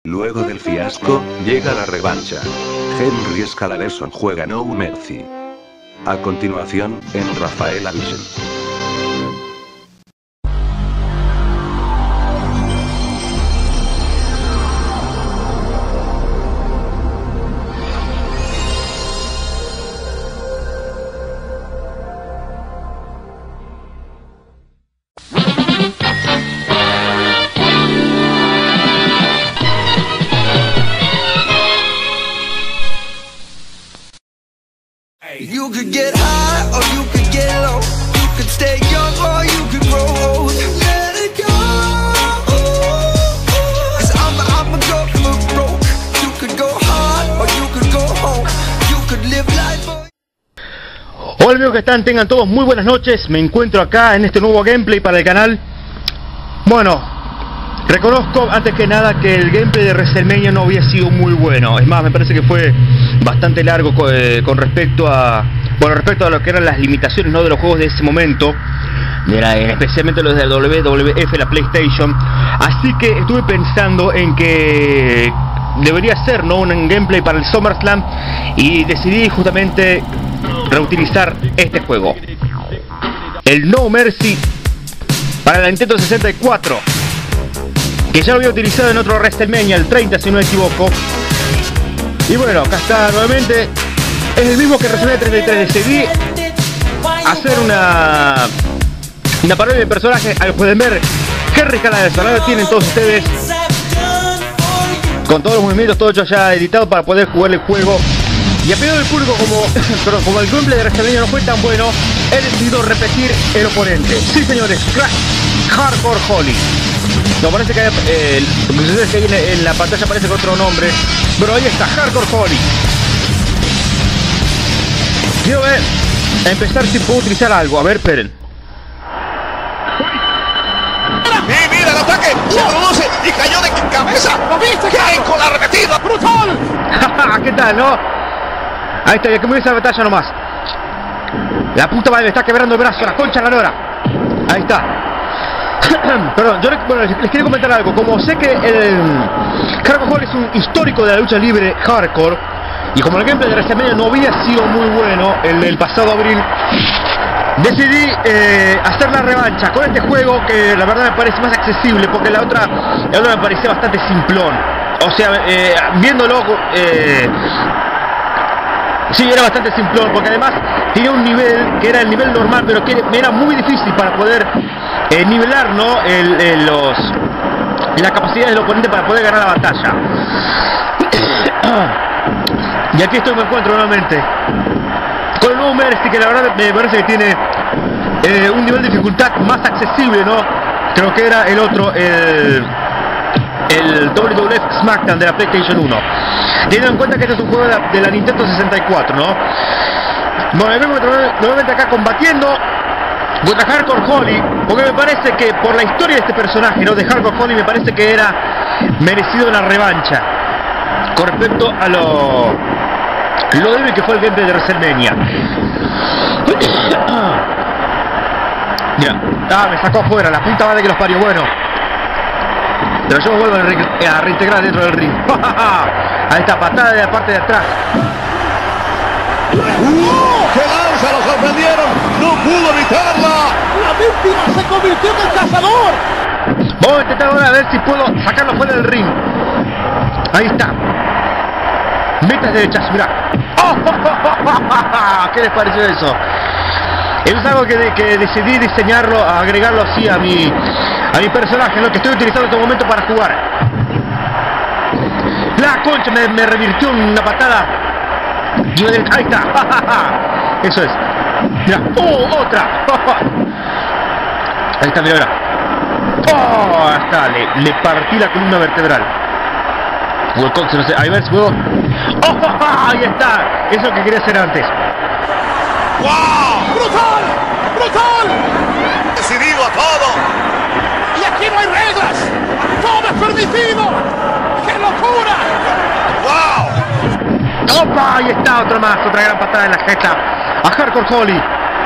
Luego del fiasco, llega la revancha. Henry Scalaberson juega No Mercy. A continuación, en Rafael Avisen. You could get high or you could get low. You could stay young or you could grow old. Let it go. 'Cause I'ma go broke. You could go hard or you could go home. You could live life or... Hola amigos que están, tengan todos muy buenas noches. Me encuentro acá en este nuevo gameplay para el canal. Bueno, reconozco antes que nada que el gameplay de WrestleMania no había sido muy bueno. Es más, me parece que fue bastante largo con respecto a lo que eran las limitaciones, ¿no?, de los juegos de ese momento, especialmente los de la WWF, la PlayStation. Así que estuve pensando en que debería ser, ¿no?, un gameplay para el SummerSlam, y decidí justamente reutilizar este juego, el No Mercy, para la Nintendo 64, que ya lo había utilizado en otro WrestleMania, el 30 si no me equivoco. Y bueno, acá está nuevamente. Es el mismo que WrestleMania 33. Decidí hacer una parodia de personaje. Ahí pueden ver Henry Scalaberson. Ahora lo tienen todos ustedes, con todos los movimientos, todo hecho ya editado para poder jugar el juego. Y a pedido del público, como el gameplay de WrestleMania no fue tan bueno, he decidido repetir el oponente. Sí señores, Crash Hardcore Holly. No, parece que ahí en la pantalla aparece con otro nombre, pero ahí está, Hardcore Holly. Quiero ver, empezar si puedo utilizar algo. A ver, esperen. Mira el ataque, se produce y cayó de cabeza. ¿Lo viste? Caen con la repetida. ¡Brutal! ¿Qué tal, no? Ahí está, ya que me esa batalla nomás. La puta madre, me está quebrando el brazo, la concha de la lora. Ahí está. Perdón, yo les quería comentar algo. Como sé que el Hardcore Holly es un histórico de la lucha libre hardcore, y como el gameplay de WrestleMania no había sido muy bueno el pasado abril, decidí hacer la revancha con este juego, que la verdad me parece más accesible, porque la otra me parecía bastante simplón. O sea, viéndolo, sí, era bastante simplón, porque además tenía un nivel que era el nivel normal, pero que era muy difícil para poder nivelar, ¿no?, la capacidad del oponente para poder ganar la batalla. Y aquí me encuentro nuevamente con el nuevo Mercy, que la verdad me parece que tiene un nivel de dificultad más accesible, ¿no? Creo que era el otro, el WWF SmackDown de la PlayStation 1. Teniendo en cuenta que este es un juego de la Nintendo 64, ¿no? Bueno, vengo nuevamente acá combatiendo contra Hardcore Holly, porque me parece que por la historia de este personaje, ¿no?, de Hardcore Holly, me parece que era merecido una revancha con respecto a lo débil que fue el gameplay de WrestleMania. Mira, me sacó afuera, la puta madre que los parió. Bueno, pero yo me vuelvo a reintegrar dentro del ring. Ahí está, patada de la parte de atrás. ¡Qué lanza! ¡Lo sorprendieron! ¡No pudo evitarla! ¡La víctima se convirtió en el cazador! Vamos a intentar ahora a ver si puedo sacarlo fuera del ring. Ahí está. Metas derechas, mirá. ¡Oh! ¿Qué les pareció eso? Eso es algo que decidí diseñarlo, agregarlo así a mi personaje, lo que estoy utilizando en este momento para jugar. La concha me revirtió una patada. Ahí está. Eso es. Mira. ¡Oh! Otra. Ahí está, mira. ¡Oh! Ahí está. Le partí la columna vertebral. O el coxo, no sé. Ahí ver si puedo. ¡Oh! Ahí está. Eso es lo que quería hacer antes. ¡Wow! ¡Brutal! ¡Brutal! Decidido a todo. Y aquí no hay reglas. Todo es permitido. ¡Qué locura! ¡Wow! ¡Opa! Ahí está, otra más, otra gran patada en la jeta a Hardcore Holly.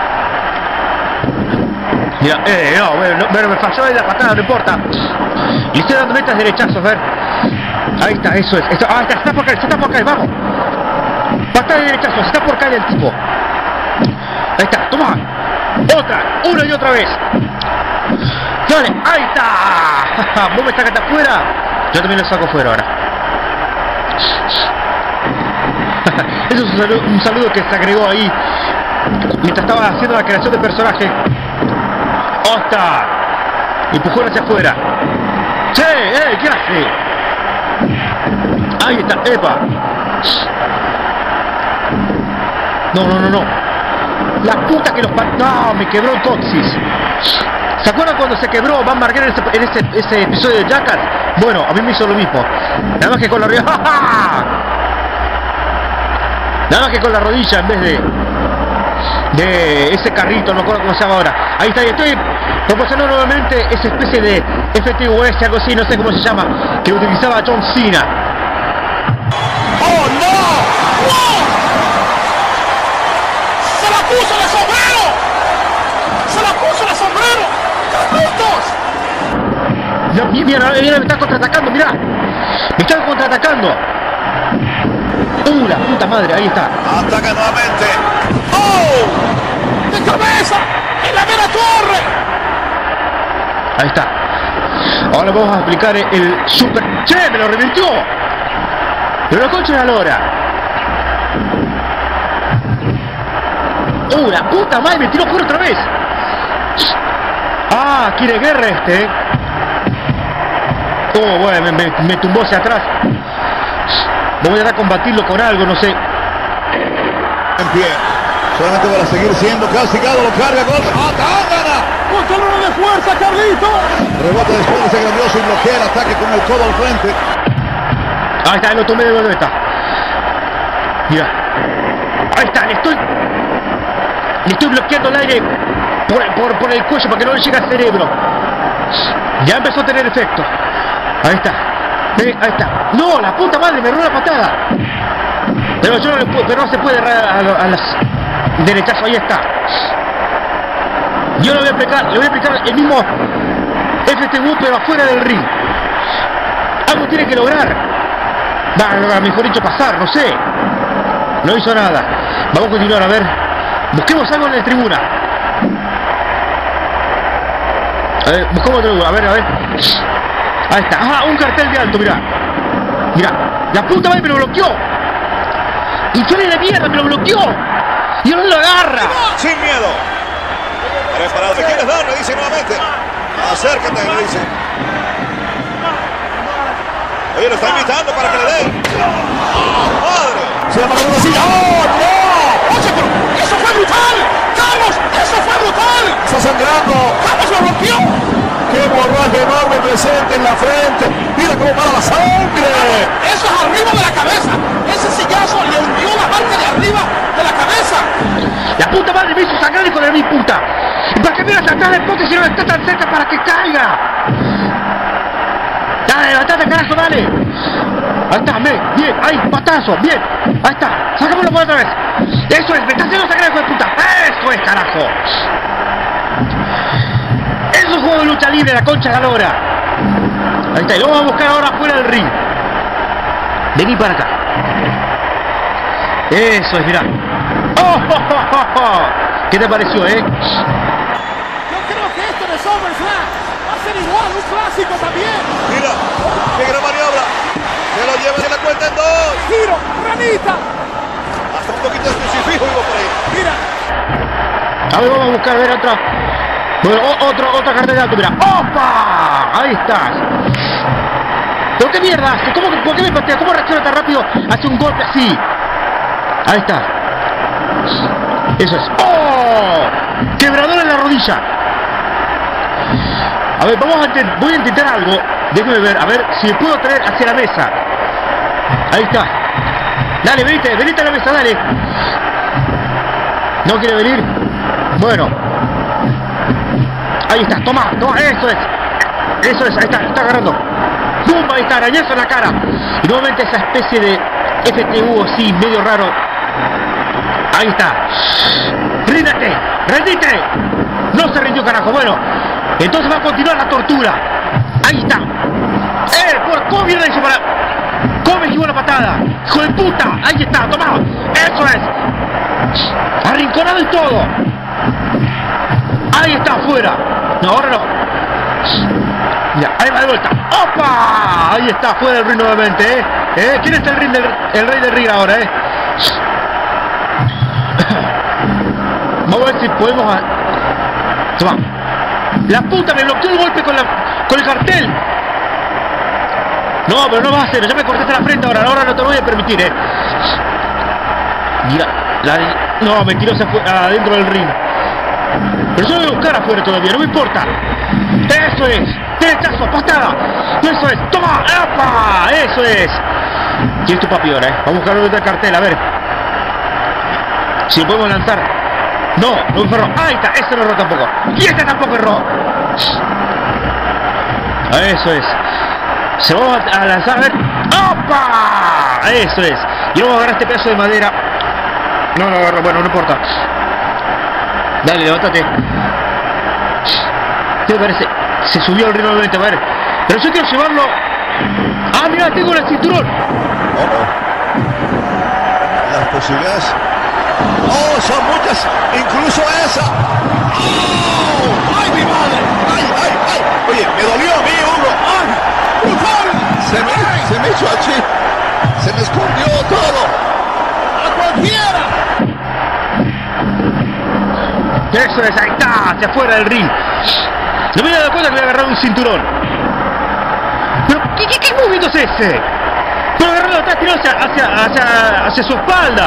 Mira, no, me falló ahí la patada, no importa. Y estoy dando metas derechazos, ver. Ahí está, eso es. Esto, está, está por caer, se está por caer, vamos. Patada de derechazo, se está por caer el tipo. Ahí está, toma. Otra, una y otra vez. Dale, ahí está. Vos me sacas afuera. Yo también lo saco fuera ahora. Eso es un saludo que se agregó ahí mientras estaba haciendo la creación de personaje. ¡Ostras! Empujón hacia afuera. ¡Che! ¿Qué hace? Ahí está, ¡epa! No. La puta que los... No, me quebró Coxis. ¿Se acuerdan cuando se quebró Van Marguer en ese episodio de Jackass? Bueno, a mí me hizo lo mismo. Nada más que con la rodilla. Nada más que con la rodilla en vez de ese carrito, no recuerdo cómo se llama ahora. Ahí está, y estoy proporcionando nuevamente esa especie de FTUS, algo así, no sé cómo se llama, que utilizaba John Cena. ¡Oh, no! ¡No! ¡Se la puso de sombrero! ¡Se la puso de sombrero! ¡Carlitos! No, mira, me están contraatacando, mirá. Me están contraatacando. La puta madre, ahí está. Ataca nuevamente. ¡Oh! ¡De cabeza! ¡En la mera torre! Ahí está. Ahora vamos a aplicar el super... ¡Che! ¡Me lo revirtió! Pero la concha de la lora. La puta madre, me tiró por otra vez. Quiere guerra este. Bueno, me tumbó hacia atrás. Voy a combatirlo con algo, no sé. En pie. Solamente para seguir siendo castigado, lo carga con Atangana. Control de fuerza, Carlito. Rebota después de ese grandioso y bloquea el ataque con el codo al frente. Ahí está, lo tomé de vuelta. Mira. Ahí está, le estoy bloqueando el aire por el cuello para que no le llegue al cerebro. Ya empezó a tener efecto. Ahí está. Ahí está. No, la puta madre, me erró la patada. Pero yo no le puedo, pero no se puede errar a las derechazos. Ahí está. Yo le voy a aplicar el mismo FTU pero afuera del ring. Algo tiene que lograr. Mejor dicho, pasar, no sé. No hizo nada. Vamos a continuar, a ver. Busquemos algo en la tribuna. A ver, buscamos otro lugar, a ver. Ahí está, un cartel de alto, mirá. La puta madre me lo bloqueó. Infeliz de mierda, me lo bloqueó. Y no lo agarra. Sin miedo. Preparado, ¿te quieres dar? Le dice nuevamente. Acércate, le dice. Oye, lo está invitando para que le dé. ¡Madre! Se llama con una silla. ¡Oh, no! ¡Oye, pero eso fue brutal! ¡Carlos, eso fue brutal! ¡Está sangrando! ¡Carlos lo rompió! ¡Qué hemorragia enorme presente en la frente! ¡Mira cómo para la sangre! ¡Eso es arriba de la cabeza! ¡Ese sillazo le hundió la parte de arriba de la cabeza! La puta madre me hizo sangrar, hijo de mi puta. ¿Y para qué miras atrás del pote si no está tan cerca para que caiga? Dale, levantate, carajo, dale. Ahí está, bien, ahí, patazo, bien. Ahí está, sácamelo por otra vez. Eso es, me está haciendo sangrar, hijo de puta. Eso es, carajo. Eso es un juego de lucha libre, la concha de la lora. Ahí está, y lo vamos a buscar ahora fuera del ring. Vení para acá. Eso es, mirá. ¿Qué te pareció, Yo creo que esto de SummerSlam va a ser igual, un clásico también. Mira, qué gran maniobra. Se lo lleva, se la cuenta en dos. Giro, ranita. Hasta un poquito de crucifijo iba por ahí. Mira. A ver, vamos a buscar, a ver, otra. Bueno, otra carta de alto, mira. ¡Opa! Ahí estás. ¿Pero qué mierda hace? ¿Por qué me patea? ¿Cómo reacciona tan rápido? Hace un golpe así. Ahí está. Eso es. ¡Oh! Quebrador en la rodilla. A ver, voy a intentar algo. Déjame ver, a ver si me puedo traer hacia la mesa. Ahí está. Dale, venite a la mesa, dale. ¿No quiere venir? Bueno. Ahí está, toma, eso es, ahí está agarrando. ¡Pum! Ahí está, arañazo en la cara. Y nuevamente esa especie de FTU así, medio raro. Ahí está. ¡Rendite! No se rindió, carajo. Bueno, entonces va a continuar la tortura. Ahí está. ¿Cómo viene eso para...? buena patada. ¡Hijo de puta! Ahí está, toma. Eso es. Arrinconado y todo. Ahí está, afuera. No, ahora no. Mira, ahí va de vuelta. ¡Opa! Ahí está, fuera del ring nuevamente, ¿Quién es el rey del ring ahora, Vamos a ver si podemos... Toma. La puta, me bloqueó el golpe con el cartel. No, pero no va a hacer. Ya me cortaste la frente ahora no te lo voy a permitir, Mira, no, me tiró adentro del ring. Pero yo lo voy a buscar afuera todavía, no me importa. Eso es. Derechazo, patada. Eso es. Toma. ¡Apa! Eso es. ¿Quién es tu papi ahora, Vamos a buscar el cartel, a ver. Si lo podemos lanzar. No fue Raw. Ahí está, ese no es Raw tampoco. Y este tampoco es Raw. Eso es. Se vamos a lanzar, a ver. ¡Opa! Eso es. Y vamos a agarrar este pedazo de madera. No lo agarro, bueno, no importa. Dale, levántate. ¿Qué me parece? Se subió al ring nuevamente, a ver. Pero yo quiero llevarlo. Ah, mira, tengo el cinturón. Las posibilidades. Oh, son muchas. Incluso esa. Oh, ay, mi madre. Ay. Oye, me dolió a mí, Hugo. Ay, brutal. Se me hizo así. Se me escondió todo. A cualquiera. Eso es, ahí está, hacia afuera del ring. No me había dado cuenta que le había agarrado un cinturón. Pero, ¿qué movimiento es ese? Pero agarrarlo atrás, tiró hacia su espalda.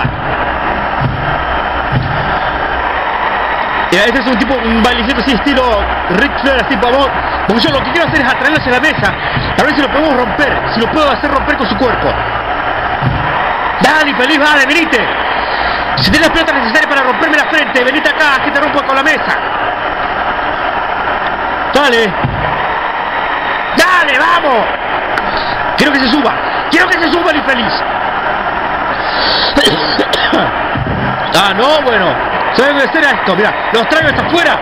Este es un bailecito así estilo Ric Flair, así pavón. Porque yo lo que quiero hacer es atraerlo hacia la mesa. A ver si lo podemos romper, si lo puedo hacer romper con su cuerpo. Dale, infeliz, vale, venite. Si tienes las pelotas necesarias para romperme la frente, venite acá, que te rompo con la mesa. Dale. Dale, vamos. Quiero que se suba el infeliz. Ah, no, bueno. Se debe hacer esto, mira, los traigo hasta afuera.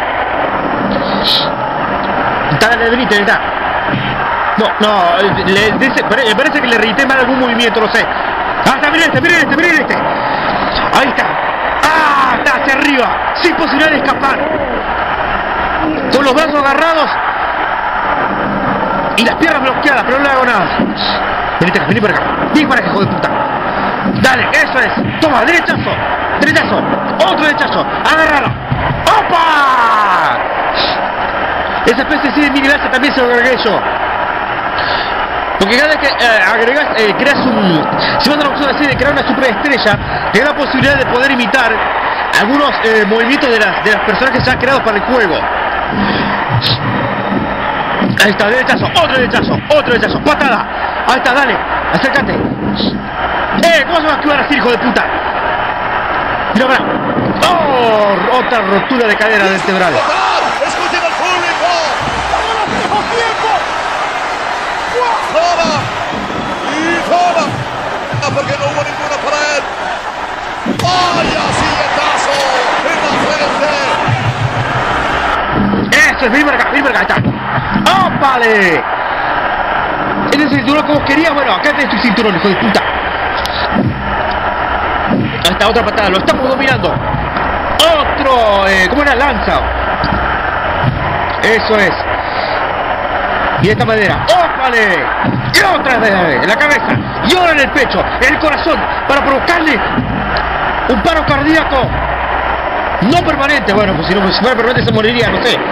Dale, venite, está. No, me parece que le reité mal algún movimiento, no sé. Ah, está, miren este. Ahí está. Ah, está hacia arriba, sin posibilidad de escapar. Con los brazos agarrados y las piernas bloqueadas, pero no le hago nada. Vení para acá, hijo de puta. Dale, eso es. Toma, derechazo. Otro derechazo. Agárralo. ¡Opa! Esa especie de mini lanza también se lo agregué yo. Porque cada vez que creas si vas a la opción así de crear una superestrella, te da la posibilidad de poder imitar algunos movimientos de las personajes ya creados para el juego. Ahí está, derechazo, otro derechazo, patada. Ahí está, dale, acércate. ¿Cómo se va a activar así, hijo de puta? Mira, mira. ¡Oh! Otra rotura de cadera vertebral. ¡Escuchen al público! ¡Bajo tiempo! ¡Toma! ¡Y toma! Porque no hubo ninguna para él. ¡Vaya silletazo en la frente! Eso es, vení para acá, ahí está. ¡Ópale! ¿Este es el cinturón que vos querías? Bueno, acá tenés tu cinturón, hijo de puta. Ahí está, otra patada, lo estamos dominando. Otro, ¿cómo era? Lanza. Eso es. Y de esta manera, ¡ópale! Y otra vez en la cabeza, y ahora en el pecho, en el corazón, para provocarle un paro cardíaco. No permanente, bueno, pues si fuera permanente se moriría, no sé.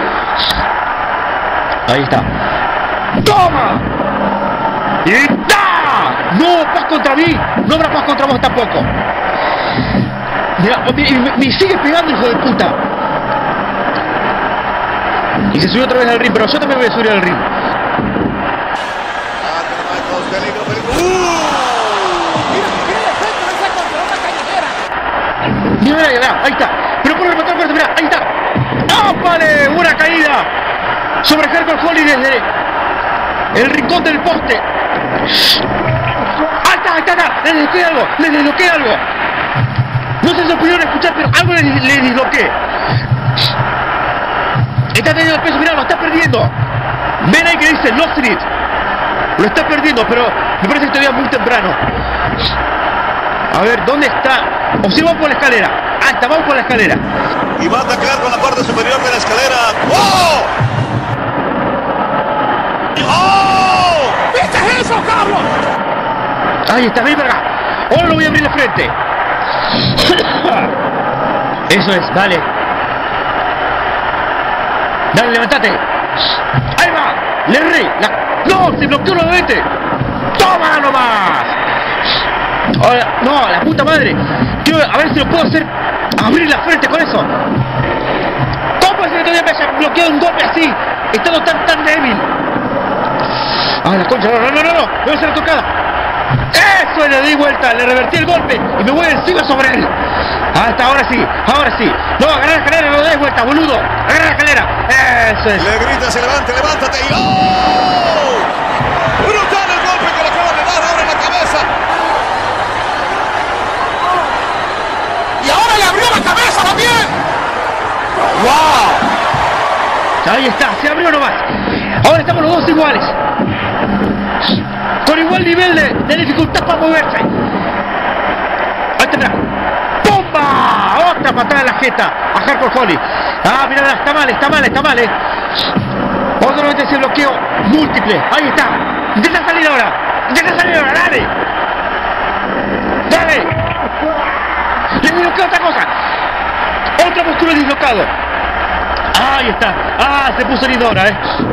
Ahí está. ¡Toma! ¡Y ¡da! No, paz contra mí. No habrá paz contra vos tampoco. Mira, me sigue pegando, hijo de puta. Y se subió otra vez al ring, pero yo también voy a subir al ring. Mira, ahí está. Pero por rematar fuerte, mira, ahí está. ¡Ópale! ¡Buena caída! Sobre Hercule Foley desde el rincón del poste. ¡Ahí está! Les desbloqueé algo. No sé si lo pudieron escuchar, pero algo le desbloqueé. Está teniendo el peso, mirá, lo está perdiendo. Ven ahí que dice Lost in It. Lo está perdiendo, pero me parece que todavía es muy temprano. A ver, ¿dónde está? O si vamos por la escalera. Ah, está, vamos por la escalera. Y va a atacar con la parte superior de la escalera. ¡Oh! ¡Oh! ¿Viste eso, Carlos? Ahí está, ven para acá. Ahora lo voy a abrir la frente. Eso es, dale. Dale, levantate. Ahí va. Le erré. No, se bloqueó nuevamente. Toma nomás. Ahora, no, la puta madre. Quiero a ver si lo puedo hacer. Abrir la frente con eso. ¿Cómo es que todavía me haya bloqueado un golpe así? Estando tan débil. Ah, la concha, no. Voy a hacer la tocada. Eso, le di vuelta, le revertí el golpe y me voy encima sobre él. Hasta ahora sí. No, agarra la escalera, no lo des vuelta, boludo. Agarra la escalera. Eso es. Le grita, se levante, levántate y ¡oh! Brutal el golpe que le acaban de dar ahora en la cabeza. Y ahora le abrió la cabeza también. ¡Wow! Ahí está, se abrió nomás. Ahora estamos los dos iguales. Con igual nivel de dificultad para moverse. Ahí está, mira. ¡Pumba! Otra patada en la jeta a Hardcore Holly. Ah, mira, está mal, Otro vez ese bloqueo múltiple. Ahí está. Intenta salir ahora, dale. Le bloqueo otra cosa. Otro músculo dislocado. Ahí está. Ah, se puso lindo ahora,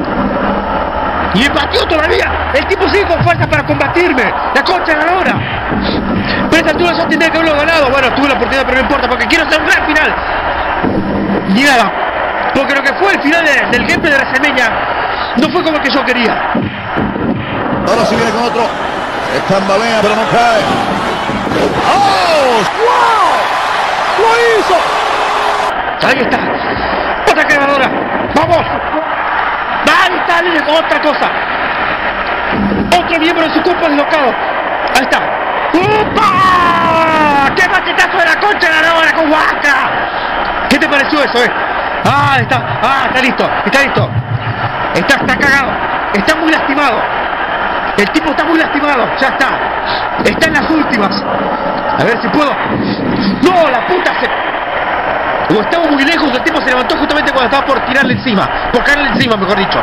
Y empatió todavía. El tipo sigue con fuerza para combatirme. La concha de la lora. Pero a esta altura ya tendría que haberlo ganado. Bueno, tuve la oportunidad, pero no importa, porque quiero hacer un gran final. Ni nada. Porque lo que fue el final del gameplay de WrestleMania no fue como el que yo quería. Ahora sí viene con otro. Se tambalea, pero no cae. ¡Oh! ¡Wow! ¡Lo hizo! Ahí está. Otra quebradora. ¡Vamos! Ahí está, otra cosa. Otro miembro de su cuerpo deslocado. Ahí está. ¡Upa! ¡Qué machetazo de la concha de la lora con Waka! ¿Qué te pareció eso, Ah, está listo. Está cagado. Está muy lastimado. El tipo está muy lastimado. Ya está. Está en las últimas. A ver si puedo. ¡No, la puta se... O estaba muy lejos, el tipo se levantó justamente cuando estaba por caerle encima, mejor dicho.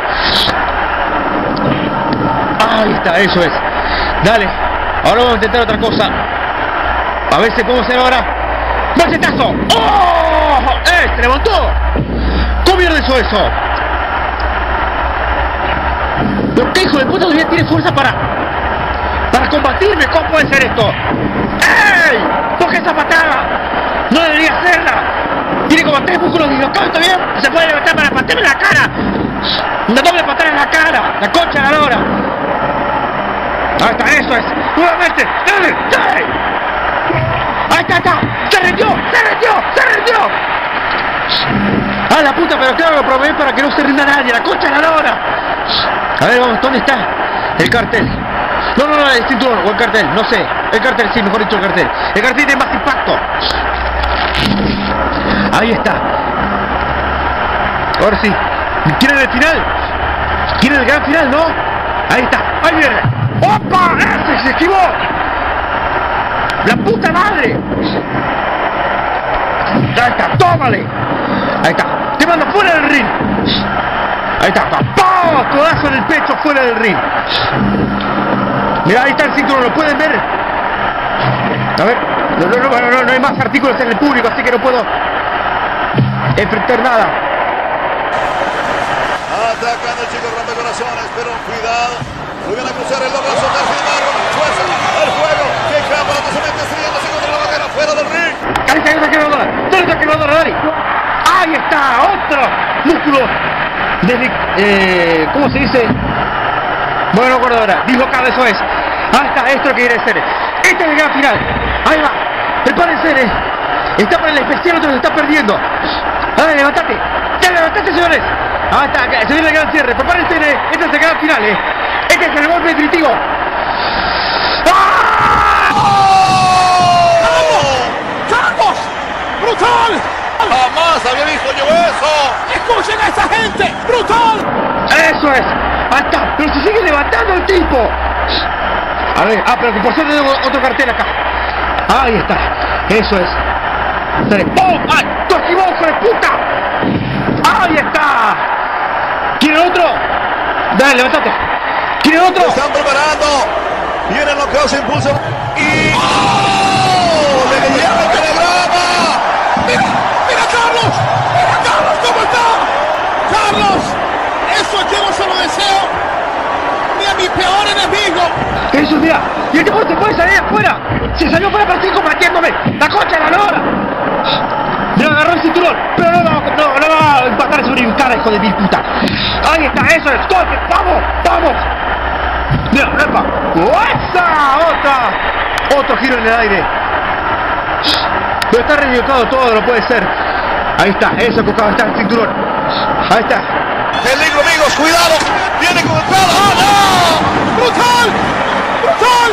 Ahí está, eso es. Dale, ahora vamos a intentar otra cosa. A ver si podemos hacer ahora. ¡Machetazo! ¡Oh! ¡Se levantó! ¿Cómo mierda hizo eso? ¿Pero qué hijo de puta todavía tiene fuerza para combatirme? ¿Cómo puede ser esto? ¡Ey! ¿Por qué esa patada? No debería hacerla. Tiene como 3 músculos dislocados todavía. Se puede levantar para patearme la cara. Una doble patada en la cara. La concha de la lora. Ahí está, eso es. Nuevamente. Dale. Ahí está. Se rindió. Ah, la puta, pero claro, lo probé para que no se rinda nadie. La concha de la lora. A ver, vamos, ¿dónde está? El cartel. No, el cinturón o el cartel, no sé. El cartel, sí, mejor dicho el cartel. El cartel tiene más impacto. Ahí está. Ahora sí. ¿Quieren el final? ¿Quieren el gran final, no? Ahí está. Ahí viene. ¡Opa! ¡Ese se esquivó! ¡La puta madre! Ahí está. ¡Tómale! Ahí está. Te mando fuera del ring. Ahí está. ¡Pam! Codazo en el pecho fuera del ring. Mira, ahí está el cinturón. ¿Lo pueden ver? A ver. No hay más artículos en el público, así que no puedo enfrentar nada. Atacando el chico rompecorazones, pero cuidado. Muy bien a cruzar el logra soltar, sin embargo, fuerza el juego. Que capa se estrellándose contra la barrera, fuera del ring. Ahí está esa quebradora. ¿Dónde está la quebradora, Dani? Ahí está, otro músculo. ¿Cómo se dice? Bueno, no acuerdo ahora. Dislocado, eso es. Ahí está, esto es lo que quiere ser. Este es el gran final. Ahí va. Prepárense, Está para el especial, otro se está perdiendo. Dale, levantate. Ya levantate, señores. Ahí está, se viene el gran cierre. Prepárense, este es el gran final, Este es el golpe definitivo. ¡Ah! ¡Carlos! ¡Brutal! Jamás había visto yo eso. ¡Escuchen a esa gente! ¡Brutal! Eso es. Ahí está. Pero se sigue levantando el tipo. A ver, pero que por suerte tengo otro cartel acá. Ahí está. Eso es. ¡Oh! ¡Ay! ¡Tu equivoco, hijo de puta! ¡Ahí está! ¿Quieren otro? Dale, levántate. ¿Quieren otro? Se están preparando. Viene el knockout, se impulsa. Y... ¡oh! ¡Le lleva el telegrama! ¡Mira! ¡Mira Carlos! ¡Mira Carlos cómo está! ¡Carlos! ¡Eso yo no se lo deseo ni a mi peor enemigo! Eso, mira. Y el tipo se puede salir afuera. Se salió fuera para seguir combatiéndome. ¡La concha de la lora! Mira, agarró el cinturón. Pero no va a empatar sobre mi cara, hijo de mil puta. Ahí está, eso es. ¡Vamos! ¡Vamos! Mira, ¡epa! ¡Esa! ¡Otra! Otro giro en el aire. Pero está reivindicado todo, no puede ser. Ahí está, eso, Cocado, está el cinturón. Ahí está. Peligro, amigos, cuidado. Viene con el pelo. ¡Oh, no! ¡Brutal! ¡Brutal!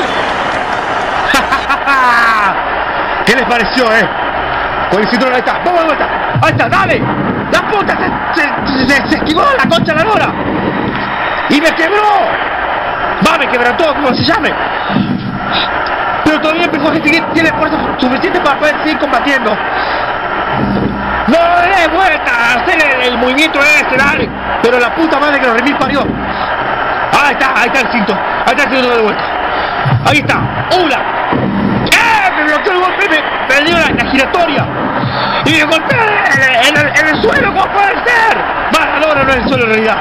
¿Qué les pareció, Con el cinturón, ahí está. Vamos de vuelta. Ahí está, dale. La puta se esquivó la concha de la lora. Y me quebró. Me quebrantó, como se llame. Pero todavía el personaje tiene fuerza suficiente para poder seguir combatiendo. No le des vuelta a hacer el movimiento ese, dale. Pero la puta madre que los remil parió. Ahí está el cinto. Ahí está el cinto de vuelta. Ahí está. Una. Me bloqueó el golpe, me dio la giratoria. Y me golpeé en el suelo, ¿cómo puede ser? No es el suelo en realidad.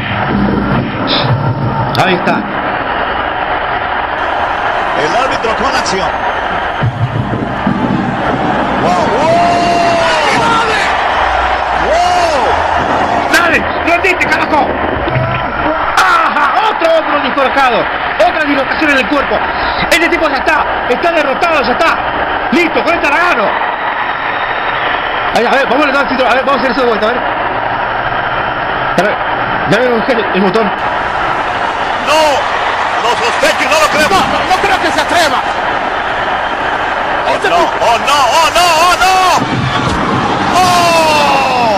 Ahí está. El árbitro con acción. ¡Wow! ¡Dale! ¡Rendite, carajo! ¡Ajá! Otro discolocado. Otra dislocación en el cuerpo. Este tipo ya está derrotado, ya está. Listo, con esta la gano. A ver, vamos a dar el cinturón. A ver, vamos a hacer eso de vuelta, a ver. Dame el botón. ¡No! ¡Lo sospecho y no lo creo! No creo que se atreva. ¡Oh, no! ¡Oh, no! ¡Oh, no! ¡Oh, no! ¡Oh!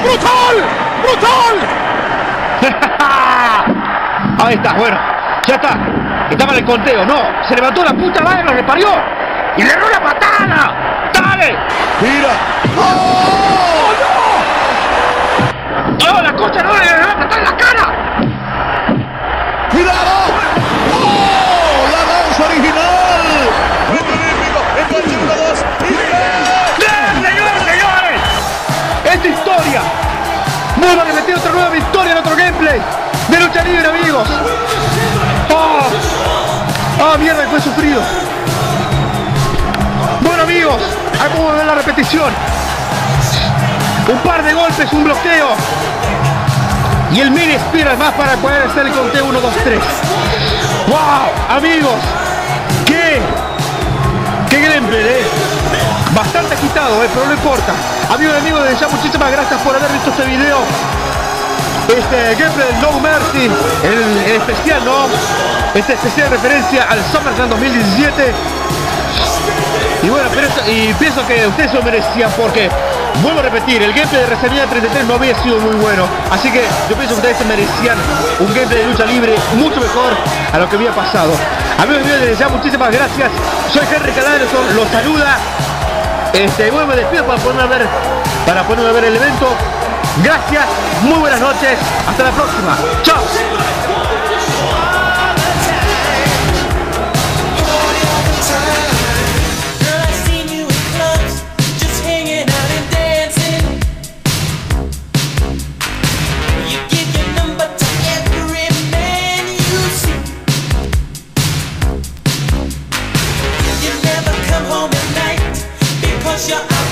¡Brutal! Ahí está, bueno. Ya está. Estaba en el conteo. No, se levantó la puta madre, lo reparió. Y le dio una patada. ¡Dale! ¡Mira! ¡Oh, no! ¡Oh, la concha no le va a matar en la cara! ¡Cuidado! ¡Oh! ¡La lanza original! ¡Reto olímpico! ¡Enganche 1, 2! ¡Y ¡Señores! ¡Esta historia! ¡Vuelvo a repetir otra nueva victoria en otro gameplay! ¡De lucha libre, amigos! ¡Oh, mierda, que fue sufrido! Bueno, amigos, ahí podemos ver la repetición. Un par de golpes, un bloqueo. Y el mini spear más para poder hacer el conteo 1, 2, 3. ¡Wow! Amigos, ¡qué gameplay, Bastante agitado, pero no importa. Amigos y amigos, desde ya muchísimas gracias por haber visto este video. Este gameplay del No Mercy, el especial, ¿no? Este especial de referencia al SummerSlam 2017. Y bueno, y pienso que ustedes se lo merecían porque, vuelvo a repetir, el gameplay de WrestleMania 33 no había sido muy bueno. Así que yo pienso que ustedes se merecían un gameplay de lucha libre mucho mejor a lo que había pasado. Amigos míos, desde ya muchísimas gracias. Soy Henry Caladerson, los saluda. Bueno, me despido para ponerme a ver el evento. Gracias, muy buenas noches, hasta la próxima. Chao. You're